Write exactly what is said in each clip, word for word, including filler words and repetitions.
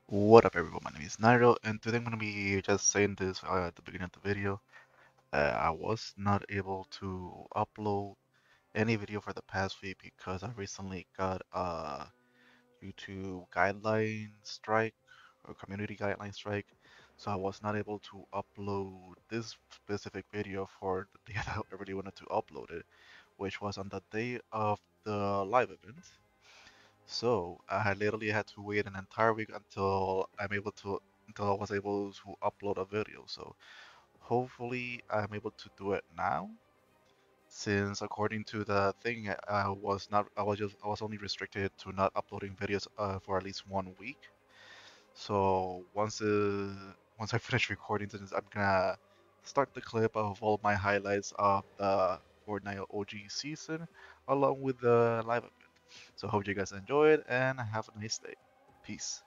What up everyone, my name is Nairo and today I'm going to be just saying this uh, at the beginning of the video. Uh, I was not able to upload any video for the past week because I recently got a YouTube guideline strike or community guideline strike. So I was not able to upload this specific video for the day that I really wanted to upload it, which was on the day of the live event. So I had literally had to wait an entire week until I'm able to until I was able to upload a video. So hopefully I'm able to do it now, since according to the thing I was not I was just I was only restricted to not uploading videos uh, for at least one week. So once uh, once I finish recording this, I'm gonna start the clip of all my highlights of the Fortnite O G season along with the live event. So hope you guys enjoyed and have a nice day. Peace.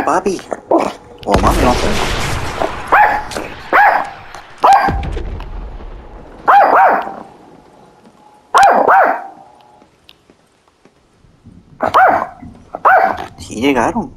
papi. O mami, no sé. Sí llegaron.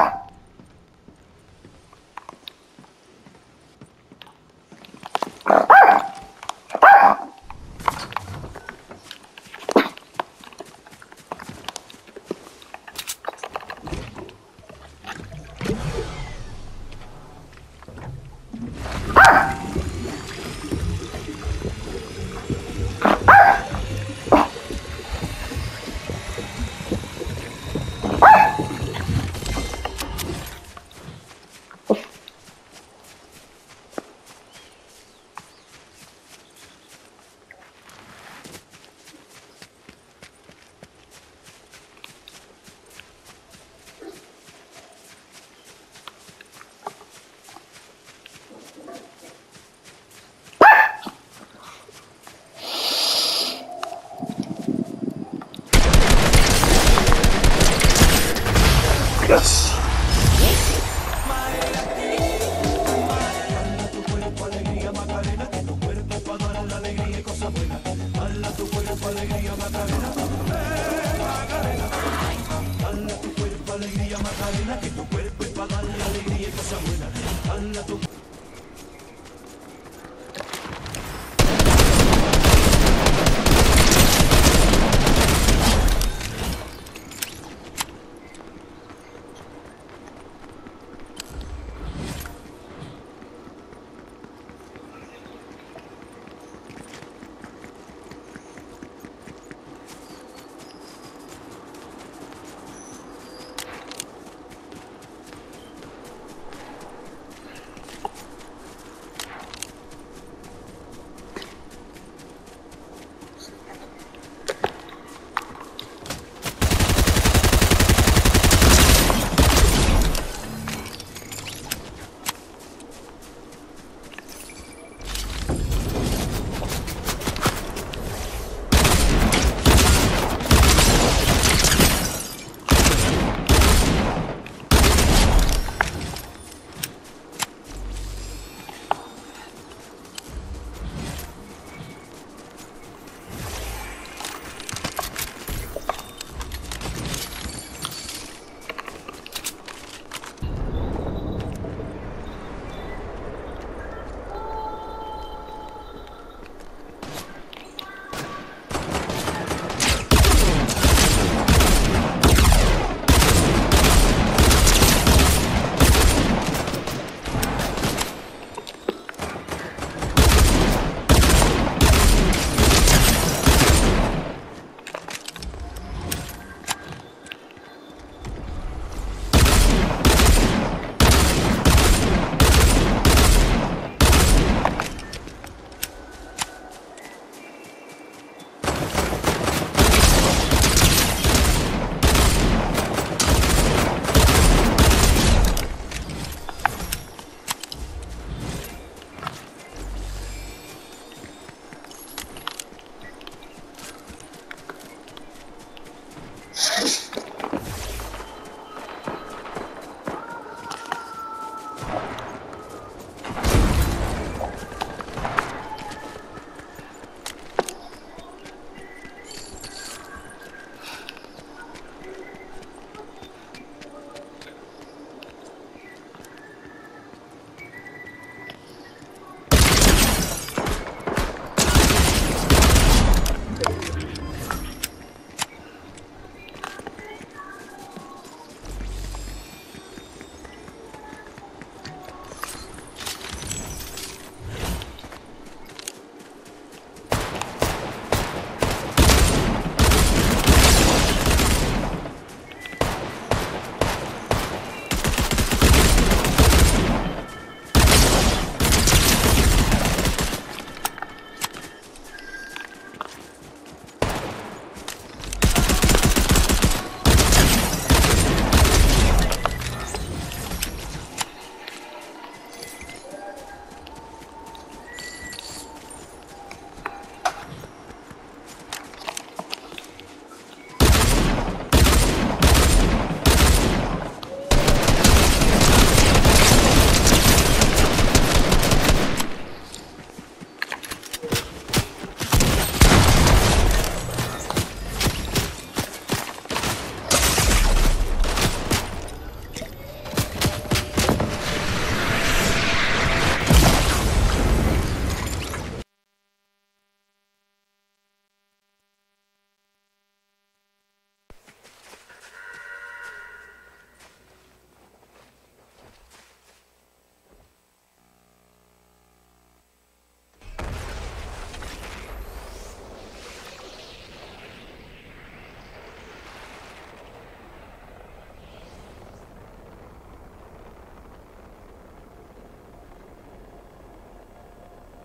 Yes.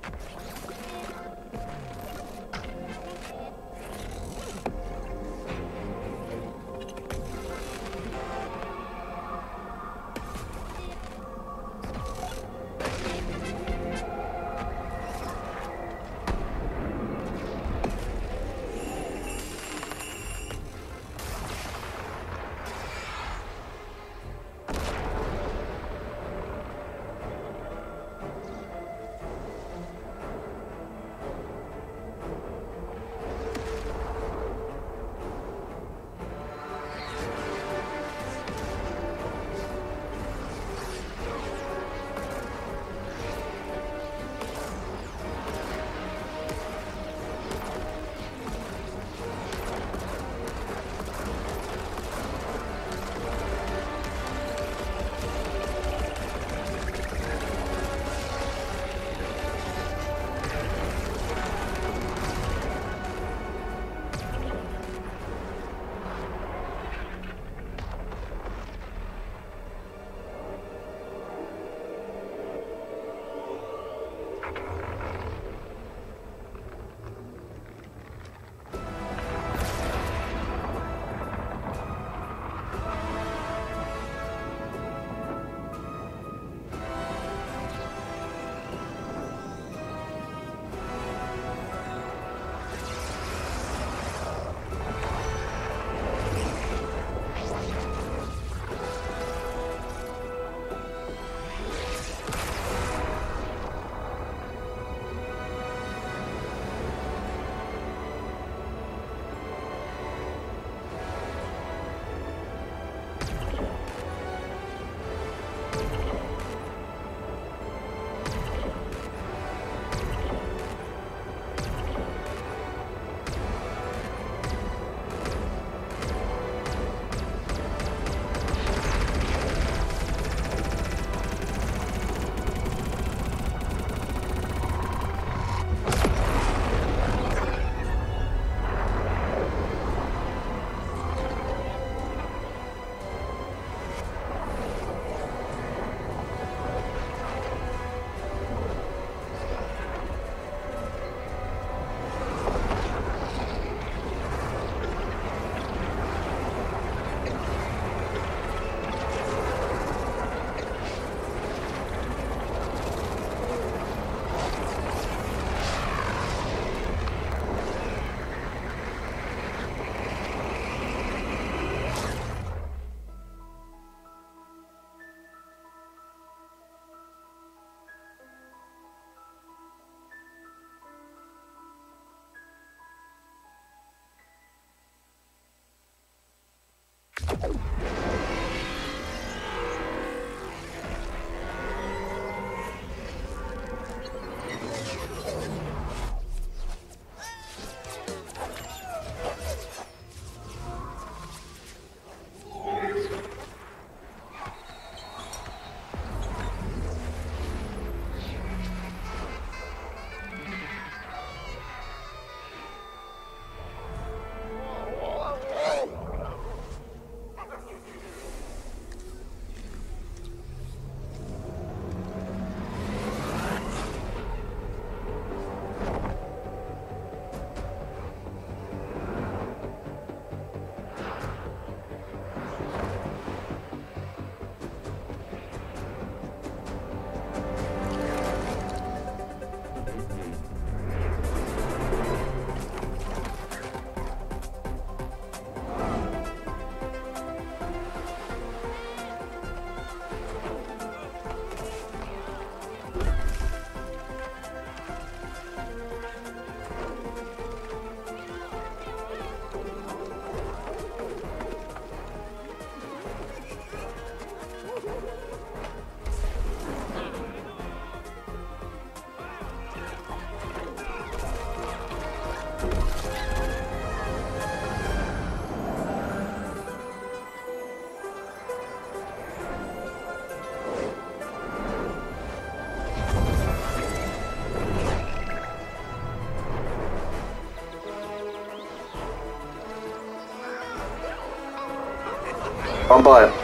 One bullet.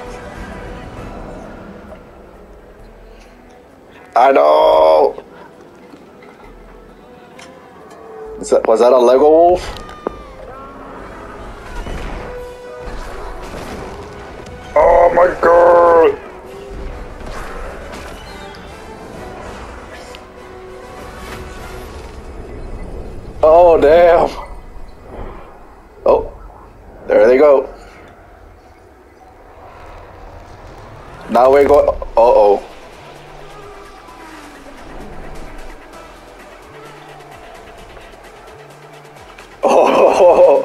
I know. Was that, was that a Lego wolf? Oh my god! Oh damn! Oh, there they go. Now we go. Uh oh. Oh.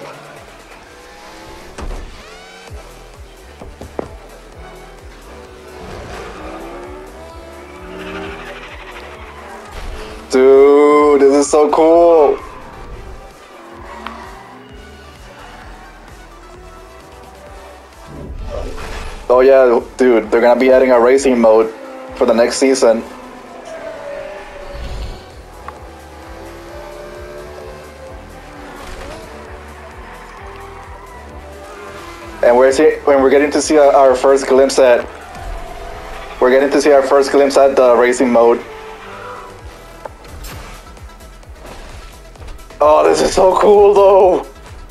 Dude, this is so cool. Oh yeah, dude, they're gonna be adding a racing mode for the next season. And we're see, when we're getting to see our first glimpse at, we're getting to see our first glimpse at the racing mode. Oh, this is so cool though.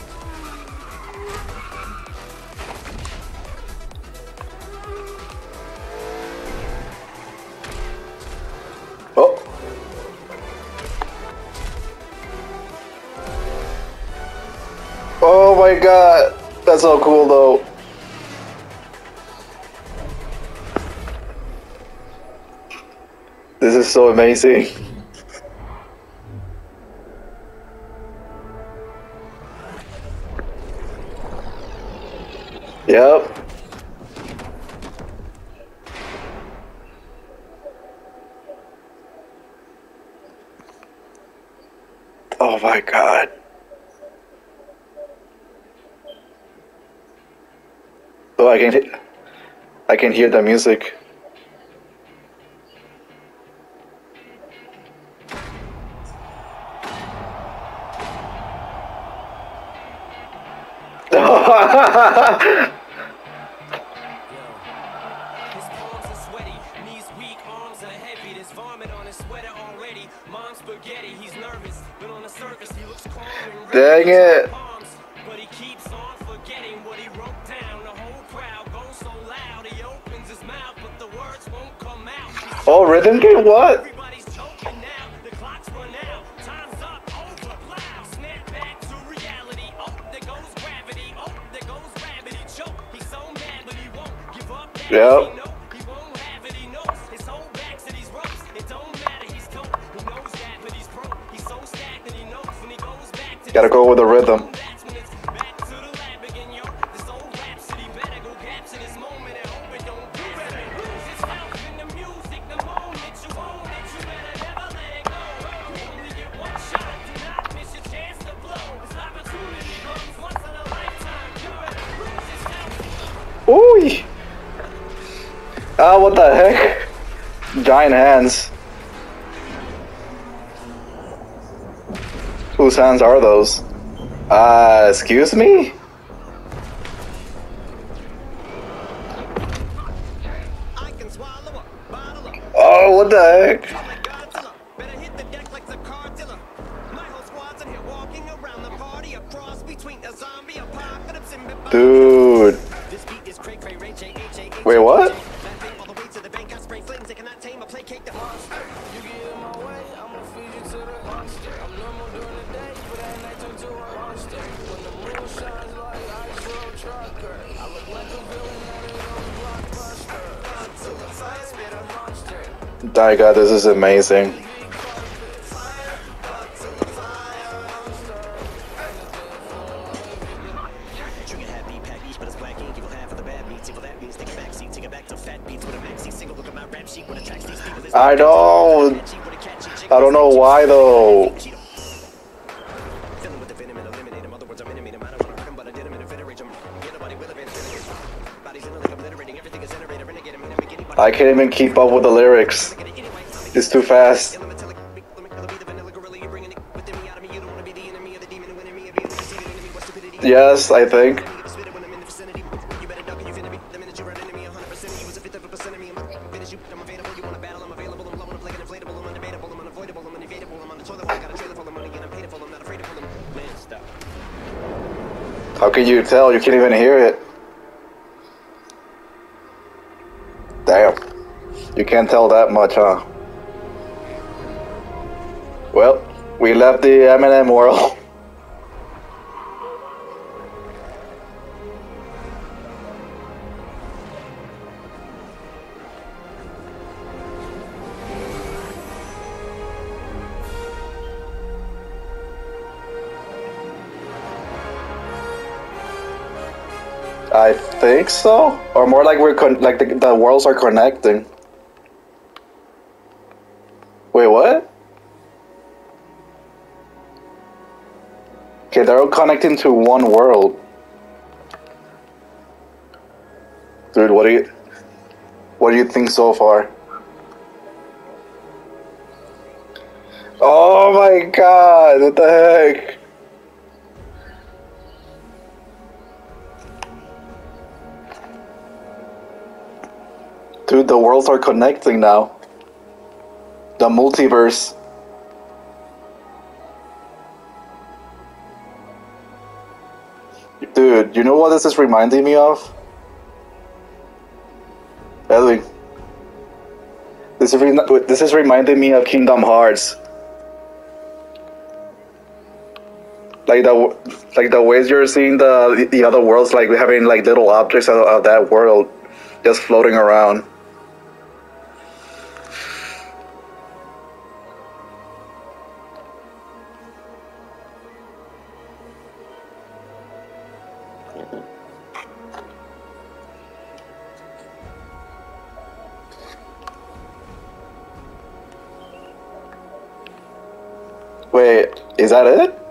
Oh. Oh my god. That's so cool though. This is so amazing. Yep. Oh my god. Oh, I can I can hear the music. Dang it. Oh, rhythm game, what? Yep. Gotta go with the rhythm. Ooh! Ah, what the heck? Giant hands. Whose hands are those? Uh, excuse me? Oh, what the heck? Dude. Wait, what? My God, this is amazing. I don't. I don't know why though. I can't even keep up with the lyrics. It's too fast. Yes, I think. How can you tell? You can't even hear it. Damn. You can't tell that much, huh? Well, we left the M and M world. I think so, or more like we're con like the, the worlds are connecting. Wait, what? Okay, they're all connecting to one world. Dude, what do you what do you think so far? Oh my god, what the heck? Dude, the worlds are connecting now. The multiverse. Dude, you know what this is reminding me of? Edwin. This is, re this is reminding me of Kingdom Hearts. Like the like the ways you're seeing the the other worlds, like having like little objects of, of that world just floating around. Wait, is that it?